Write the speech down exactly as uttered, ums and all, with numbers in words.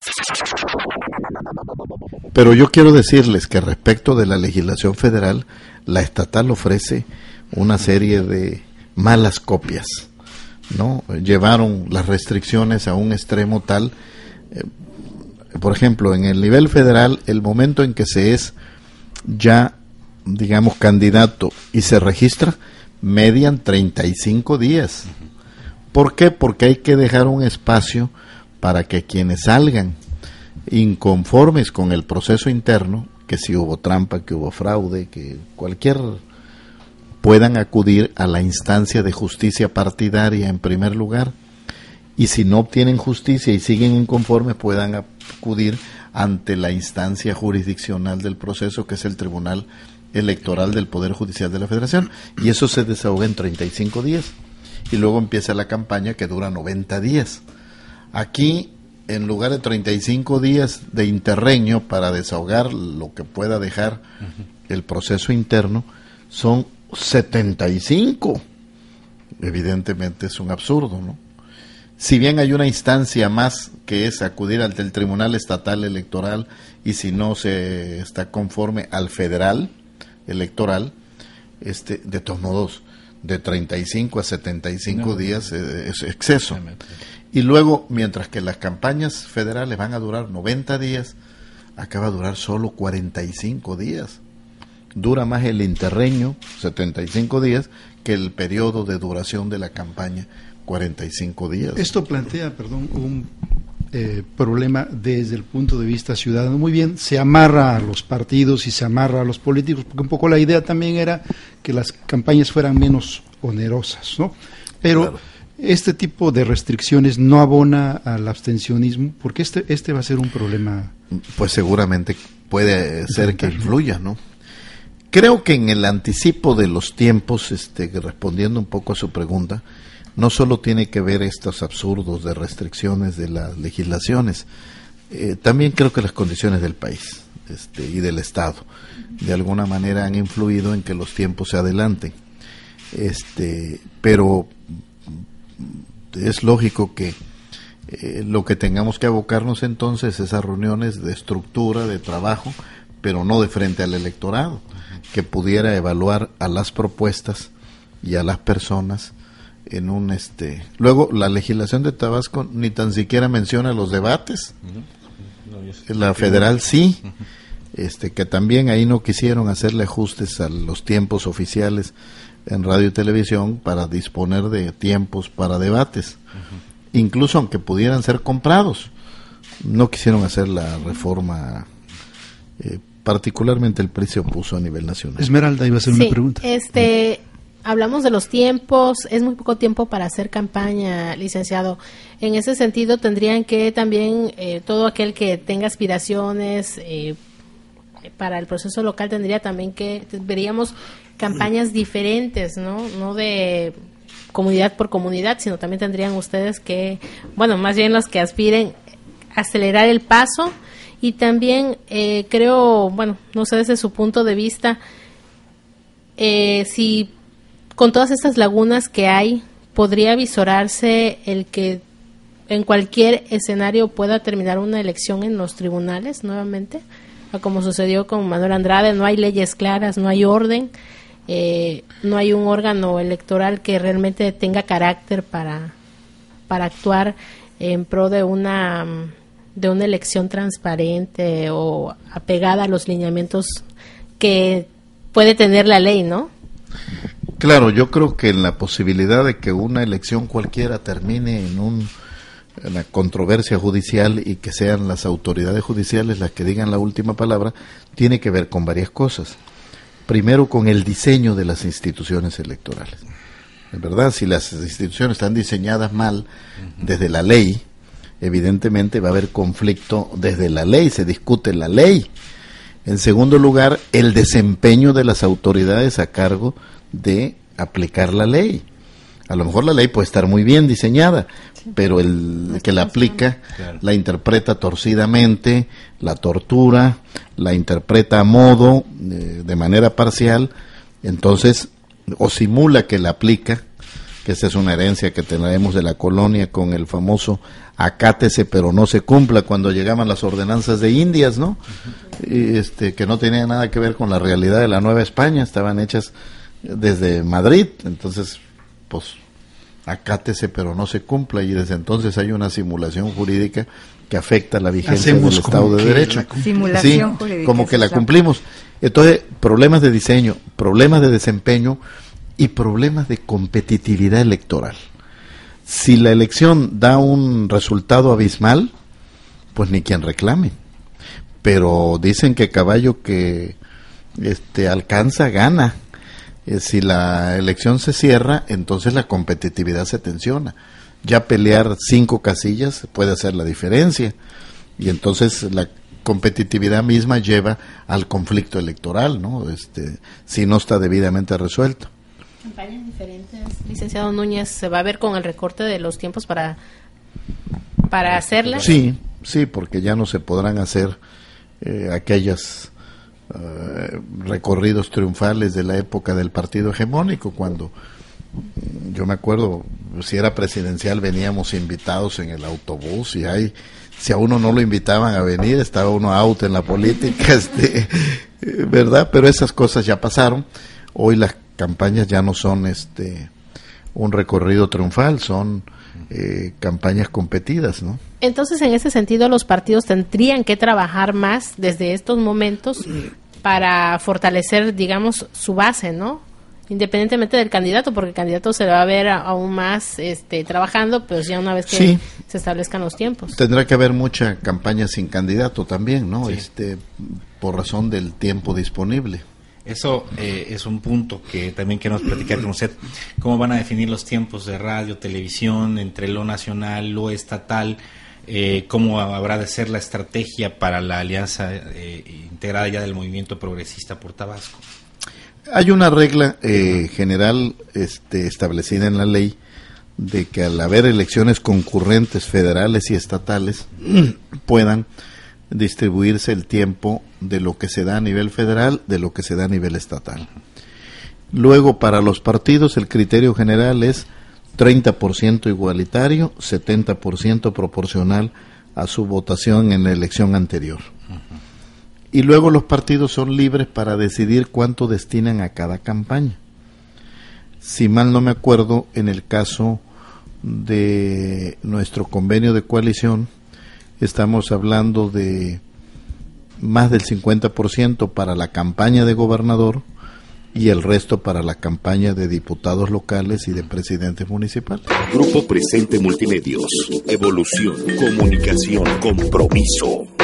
Pero yo quiero decirles que respecto de la legislación federal, la estatal ofrece una serie de malas copias, ¿no? Llevaron las restricciones a un extremo tal, eh, por ejemplo, en el nivel federal, el momento en que se es ya, digamos, candidato y se registra, median treinta y cinco días. ¿Por qué? Porque hay que dejar un espacio para que quienes salgan inconformes con el proceso interno, que si hubo trampa, que hubo fraude, que cualquier, puedan acudir a la instancia de justicia partidaria en primer lugar, y si no obtienen justicia y siguen inconformes, puedan acudir ante la instancia jurisdiccional del proceso, que es el Tribunal Electoral del Poder Judicial de la Federación, y eso se desahoga en treinta y cinco días, y luego empieza la campaña, que dura noventa días. Aquí, en lugar de treinta y cinco días de interreño para desahogar lo que pueda dejar uh-huh. el proceso interno, son setenta y cinco. Evidentemente es un absurdo, ¿no? Si bien hay una instancia más, que es acudir ante el Tribunal Estatal Electoral, y si no se está conforme al Federal Electoral, este, de todos modos, de treinta y cinco a setenta y cinco no, días eh, es exceso. Y luego, mientras que las campañas federales van a durar noventa días, acá va a durar solo cuarenta y cinco días. Dura más el interreño, setenta y cinco días, que el periodo de duración de la campaña, cuarenta y cinco días. Esto plantea, perdón, un eh, problema desde el punto de vista ciudadano. Muy bien, se amarra a los partidos y se amarra a los políticos, porque un poco la idea también era que las campañas fueran menos onerosas, ¿no? Pero claro, este tipo de restricciones no abona al abstencionismo, porque este este va a ser un problema. Pues seguramente puede ser que influya, ¿no? Creo que en el anticipo de los tiempos, este, respondiendo un poco a su pregunta, no solo tiene que ver estos absurdos de restricciones de las legislaciones, eh, también creo que las condiciones del país este, y del Estado de alguna manera han influido en que los tiempos se adelanten. Este, pero es lógico que eh, lo que tengamos que abocarnos entonces es a reuniones de estructura, de trabajo, pero no de frente al electorado, que pudiera evaluar a las propuestas y a las personas en un este. Luego, la legislación de Tabasco ni tan siquiera menciona los debates. La federal sí, este, que también ahí no quisieron hacerle ajustes a los tiempos oficiales en radio y televisión para disponer de tiempos para debates, uh-huh. incluso aunque pudieran ser comprados, no quisieron hacer la reforma, eh, particularmente el P R I se opuso a nivel nacional. Esmeralda iba a hacer sí, una pregunta. Este, hablamos de los tiempos, es muy poco tiempo para hacer campaña, licenciado. En ese sentido tendrían que también eh, todo aquel que tenga aspiraciones eh, para el proceso local tendría también que, veríamos campañas diferentes, ¿no? No de comunidad por comunidad, sino también tendrían ustedes que, bueno, más bien los que aspiren acelerar el paso y también eh, creo, bueno, no sé desde su punto de vista, eh, si con todas estas lagunas que hay, podría visorarse el que en cualquier escenario pueda terminar una elección en los tribunales nuevamente, como sucedió con Manuel Andrade, no hay leyes claras, no hay orden. Eh, no hay un órgano electoral que realmente tenga carácter para para actuar en pro de una de una elección transparente o apegada a los lineamientos que puede tener la ley, ¿no? Claro, yo creo que en la posibilidad de que una elección cualquiera termine en un en la controversia judicial y que sean las autoridades judiciales las que digan la última palabra, tiene que ver con varias cosas. Primero, con el diseño de las instituciones electorales. Es verdad, si las instituciones están diseñadas mal desde la ley, evidentemente va a haber conflicto desde la ley, se discute la ley. En segundo lugar, el desempeño de las autoridades a cargo de aplicar la ley. A lo mejor la ley puede estar muy bien diseñada, sí, pero el que la aplica, claro, la interpreta torcidamente, la tortura, la interpreta a modo, eh, de manera parcial, entonces, o simula que la aplica que esta es una herencia que tenemos de la colonia con el famoso acátese pero no se cumpla, cuando llegaban las ordenanzas de Indias, ¿no? Uh-huh. Y este, que no tenían nada que ver con la realidad de la Nueva España, estaban hechas desde Madrid, entonces, pues, acátese pero no se cumpla, y desde entonces hay una simulación jurídica que afecta la vigencia Hacemos del Estado de Derecho. Simulación sí, jurídica. como que la cumplimos. Entonces, problemas de diseño, problemas de desempeño y problemas de competitividad electoral. Si la elección da un resultado abismal, pues ni quien reclame. Pero dicen que caballo que este alcanza gana. Eh, si la elección se cierra, entonces la competitividad se tensiona. Ya pelear cinco casillas puede hacer la diferencia. Y entonces la competitividad misma lleva al conflicto electoral, ¿no? Este, si no está debidamente resuelto. Campañas diferentes, licenciado Núñez, ¿se va a ver con el recorte de los tiempos para para hacerlas? Sí, sí, porque ya no se podrán hacer eh, aquellas eh, recorridos triunfales de la época del partido hegemónico, cuando yo me acuerdo, si era presidencial veníamos invitados en el autobús, y hay, si a uno no lo invitaban a venir, estaba uno out en la política, este, ¿verdad? Pero esas cosas ya pasaron. Hoy las campañas ya no son este un recorrido triunfal, son eh, campañas competidas, ¿no? Entonces, en ese sentido, los partidos tendrían que trabajar más desde estos momentos para fortalecer, digamos, su base, ¿no? Independientemente del candidato, porque el candidato se va a ver a, aún más este, trabajando, pues ya una vez que sí se establezcan los tiempos. Tendrá que haber mucha campaña sin candidato también, ¿no? Sí. Este, por razón del tiempo disponible. Eso eh, es un punto que también queremos platicar con usted. ¿Cómo van a definir los tiempos de radio, televisión, entre lo nacional, lo estatal? Eh, ¿Cómo habrá de ser la estrategia para la alianza eh, integrada ya del Movimiento Progresista por Tabasco? Hay una regla eh, general este, establecida en la ley de que al haber elecciones concurrentes federales y estatales puedan distribuirse el tiempo de lo que se da a nivel federal, de lo que se da a nivel estatal. Luego, para los partidos, el criterio general es treinta por ciento igualitario, setenta por ciento proporcional a su votación en la elección anterior. Y luego los partidos son libres para decidir cuánto destinan a cada campaña. Si mal no me acuerdo, en el caso de nuestro convenio de coalición, estamos hablando de más del cincuenta por ciento para la campaña de gobernador y el resto para la campaña de diputados locales y de presidentes municipales. Grupo Presente Multimedios. Evolución, comunicación, compromiso.